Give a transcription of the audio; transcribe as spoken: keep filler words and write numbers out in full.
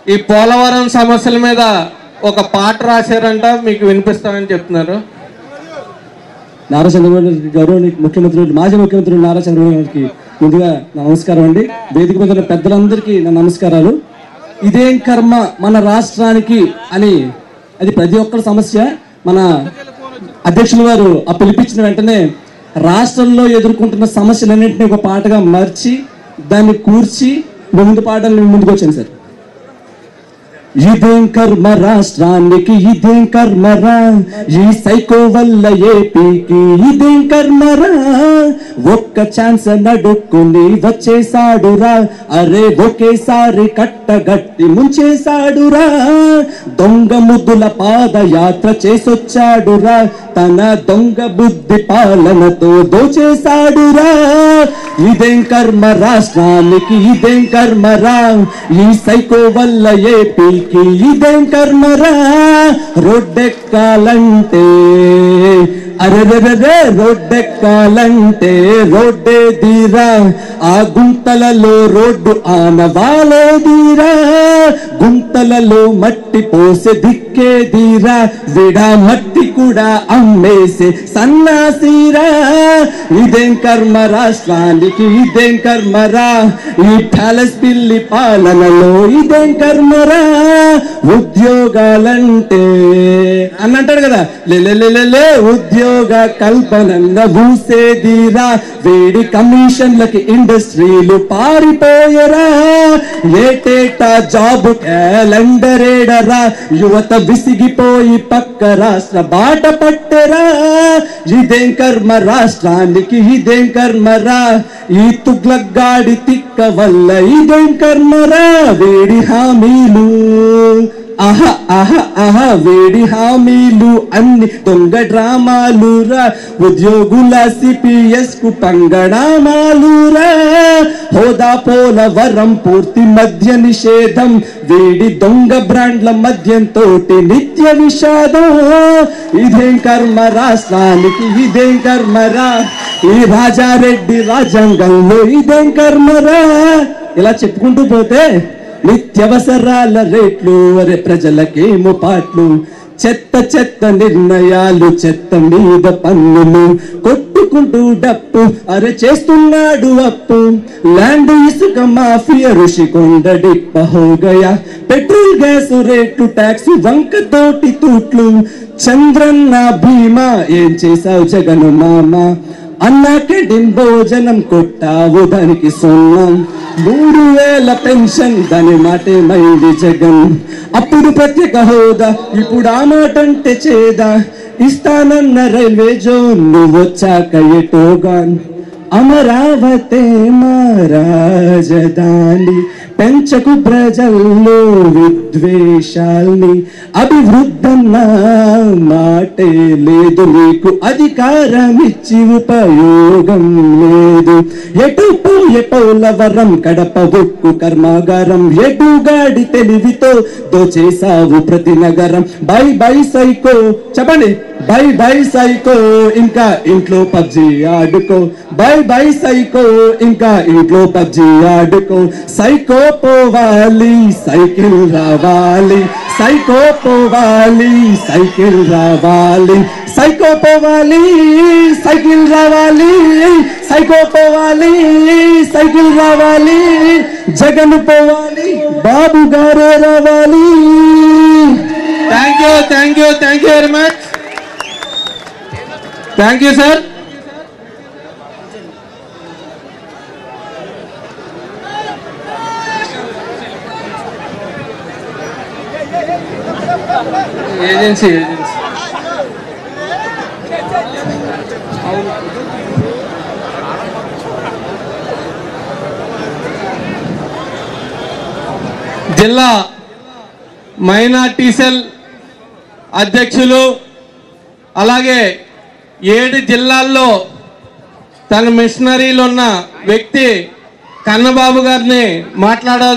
ఈ పోలవరం సమస్యల మీద ఒక పాట రాశారంట, మీకు వినిపిస్తామని చెప్తున్నారు. నారా చంద్రబాబు గారు ముఖ్యమంత్రి మాజీ ముఖ్యమంత్రి నారా చంద్రబాబు గారికి ముందుగా నమస్కారం అండి. వేదిక మీద పెద్దలందరికీ నా నమస్కారాలు. ఇదేం కర్మ మన రాష్ట్రానికి అని అది ప్రతి ఒక్కరి సమస్య. మన అధ్యక్షుల వారు ఆ పిలిపించిన వెంటనే రాష్ట్రంలో ఎదుర్కొంటున్న సమస్యలన్నింటినీ ఒక పాటగా మార్చి దాన్ని కూర్చి ముందు పాటలు ముందుకు వచ్చాను సార్. ఇదేం కర్మ రాష్ట్రానికి, ఇదేం కర్మరా, ఈ సైకో వల్ల ఏపీకి ఇదేం కర్మరా, ఒక్క ఛాన్స్ నడుక్కుని వచ్చేసాడురా, అరే ఒకేసారి కట్టగట్టి ముంచేసాడురా, దొంగ ముద్దుల పాదయాత్ర చేసొచ్చాడురా, తన దొంగ బుద్ధి పాలనతో దోచేసాడురా, ఇదేం కర్మ రాష్ట్రానికి, ఇదేం కర్మరా, ఈ సైకో వల్ల ఏపీకి ఇదేం కర్మరా, రోడ్డెక్కాలంటే అరెరెరే రోడ్డెక్కాలంటే రోడ్డే దీరా, ఆ గుంతలలో రోడ్డు ఆనవాలే దీరా, గుంతలలో మట్టి పోసే దిక్కే దీరా, విడా మట్టి కూడా అమ్మేసే సన్నాసీరా, ఇదేం కర్మ రాష్ట్రానికి, ఇదేం కర్మరా, ఈ ప్యాలెస్ పిల్లి పాలనలో ఇదేం కర్మరా, ఉద్యోగాలంటే అని అంటాడు కదా, లే ఉద్యోగ కల్పనన్న ఊసేదీరా, వేడి కమిషన్లకి ఇండస్ట్రీలు పారిపోయరా, ఏటేటా జాబ్ క్యాలెండరేడరా, యువత విసిగిపోయి పక్క రాష్ట్ర బాట పట్టెరా, ఇదేం కర్మ రాష్ట్రానికి, ఇదేం కర్మరా, ఈ తుగ్లగాడి తిక్క వల్ల ఇదేం కర్మరా, వేడి హామీలు ఆహా ఆహా ఆహా వేడి హామీలు అన్ని దొంగ డ్రామాలు రా, ఉద్యోగుల సిపిఎస్ కు పంగడామాలు రా, హోదా పోలవరం పూర్తి మద్య నిషేధం, వేడి దొంగ బ్రాండ్ల మద్యంతో నిత్య నిషాదం, ఇదేం కర్మ రాష్ట్రానికి, ఇదేం కర్మరా, ఈ రాజారెడ్డి రాజ్యాంగంలో ఇదేం కర్మరా, ఇలా చెప్పుకుంటూ పోతే నిత్యవసరాల రేట్లు, అరే ప్రజలకేమో పాట్లు, చెత్త చెత్త నిర్ణయాలు, చెత్త మీద పన్నులు, కొట్టుకుంటూ డప్పు, అరే చేస్తున్నాడు అప్పు, ల్యాండ్ ఇసుక మాఫియా ఋషికొండ డిప్ప హోగయా, పెట్రోల్ గ్యాస్ రేటు ట్యాక్స్ వంక తోటి తూట్లు, చంద్రన్న భీమా ఏం చేసావు జగను మామ, అన్నాకే డిన్ భోజనం కొట్టావు దానికి సొన్నం, మూడు వేల పెన్షన్ దాని మాటే మైంది జగన్, అప్పుడు ప్రత్యేక హోదా ఇప్పుడు ఆ మాట అంటే చేదా, ఇస్తానన్న రైల్వే జోన్ నువ్వు వచ్చాక ఎటోగా, అమరావతే మా రాజధాని, పెంచకు ప్రజల్లో విద్వేషాల్ని, అభివృద్ధన్న మాటే లేదు నీకు, అధికారం ఇచ్చి ఉపయోగం లేదు, ఎటు పోయే పోలవరం కడప ఉక్కు కర్మాగారం, ఎటుగాడి తెలివితో దోచేసావు ప్రతి నగరం, బై బై సైకో చెప్పండి, బై బై సైకో ఇంకా ఇంట్లో పబ్జి ఆడుకో, బై బై సైకో ఇంకా ఇంట్లో పబ్జి ఆడుకో, సైకో పోవాలి సైకిల్ రావాలి, సైకో పోవాలి సైకిల్ రావాలి, సైకో పోవాలి సైకిల్ రావాలి, సైకో పోవాలి సైకిల్ రావాలి, జగన్ పోవాలి బాబు గారే రావాలి. Thank you thank you thank you very much. Thank you sir. Agency agency జిల్లా మైనార్టీ సెల్ అధ్యక్షులు, అలాగే ఏడు జిల్లాల్లో తన మిషనరీలు ఉన్న వ్యక్తి కన్నబాబు గారిని మాట్లాడాలి.